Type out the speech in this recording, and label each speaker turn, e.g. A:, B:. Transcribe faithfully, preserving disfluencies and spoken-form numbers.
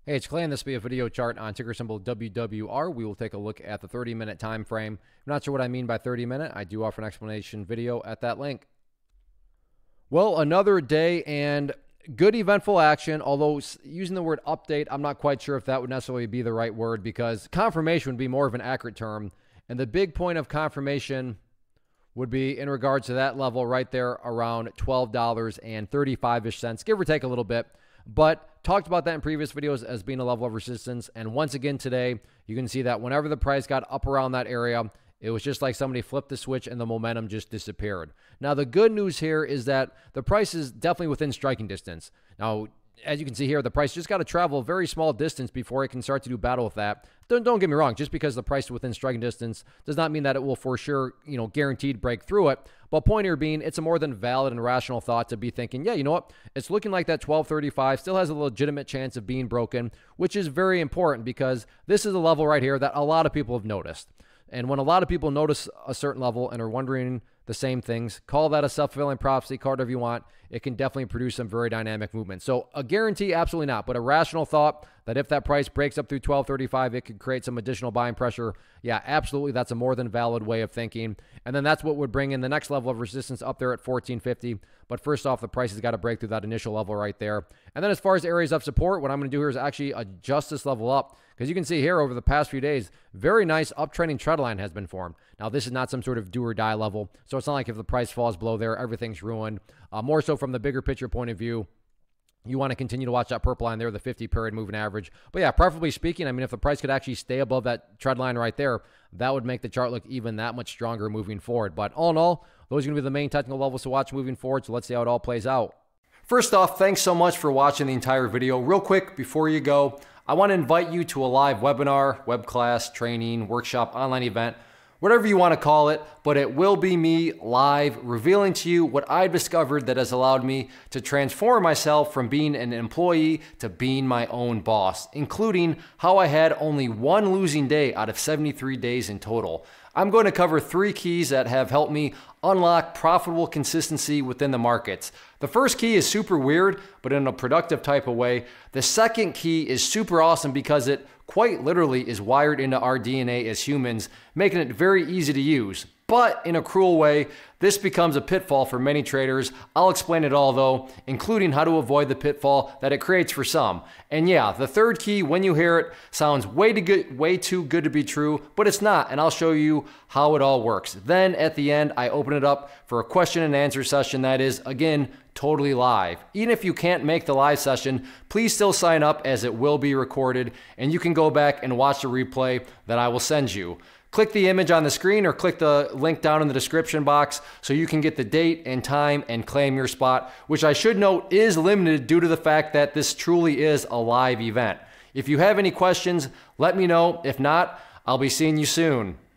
A: Hey, it's Clay, and this will be a video chart on ticker symbol W W R. We will take a look at the thirty minute time frame. I'm not sure what I mean by thirty minute. I do offer an explanation video at that link. Well, another day and good eventful action, although using the word update, I'm not quite sure if that would necessarily be the right word, because confirmation would be more of an accurate term. And the big point of confirmation would be in regards to that level right there around twelve dollars and thirty-five-ish cents, give or take a little bit. But talked about that in previous videos as being a level of resistance. And once again today, you can see that whenever the price got up around that area, it was just like somebody flipped the switch and the momentum just disappeared. Now, the good news here is that the price is definitely within striking distance. Now, as you can see here, the price just got to travel a very small distance before it can start to do battle with that. Don't, don't get me wrong, just because the price is within striking distance does not mean that it will for sure, you know, guaranteed break through it. But point here being, it's a more than valid and rational thought to be thinking, yeah, you know what? It's looking like that twelve thirty-five still has a legitimate chance of being broken, which is very important because this is a level right here that a lot of people have noticed. And when a lot of people notice a certain level and are wondering the same things, call that a self-fulfilling prophecy, call it whatever you want. It can definitely produce some very dynamic movement. So a guarantee, absolutely not, but a rational thought that if that price breaks up through twelve thirty-five, it could create some additional buying pressure. Yeah, absolutely. That's a more than valid way of thinking. And then that's what would bring in the next level of resistance up there at fourteen fifty. But first off, the price has got to break through that initial level right there. And then as far as areas of support, what I'm going to do here is actually adjust this level up. Because you can see here over the past few days, very nice uptrending trend line has been formed. Now, this is not some sort of do or die level. So it's not like if the price falls below there, everything's ruined. Uh, more so from the bigger picture point of view, you want to continue to watch that purple line there, the fifty period moving average. But yeah, preferably speaking, I mean, if the price could actually stay above that trend line right there, that would make the chart look even that much stronger moving forward. But all in all, those are going to be the main technical levels to watch moving forward. So let's see how it all plays out. First off, thanks so much for watching the entire video. Real quick, before you go, I want to invite you to a live webinar, web class, training, workshop, online event, whatever you want to call it, but it will be me live revealing to you what I've discovered that has allowed me to transform myself from being an employee to being my own boss, including how I had only one losing day out of seventy-three days in total. I'm going to cover three keys that have helped me unlock profitable consistency within the markets. The first key is super weird, but in a productive type of way. The second key is super awesome because it quite literally is wired into our D N A as humans, making it very easy to use. But in a cruel way, this becomes a pitfall for many traders. I'll explain it all though, including how to avoid the pitfall that it creates for some. And yeah, the third key, when you hear it, sounds way too good, way too good to be true, but it's not, and I'll show you how it all works. Then at the end, I open it up for a question and answer session that is, again, totally live. Even if you can't make the live session, please still sign up as it will be recorded, and you can go back and watch the replay that I will send you. Click the image on the screen or click the link down in the description box so you can get the date and time and claim your spot, which I should note is limited due to the fact that this truly is a live event. If you have any questions, let me know. If not, I'll be seeing you soon.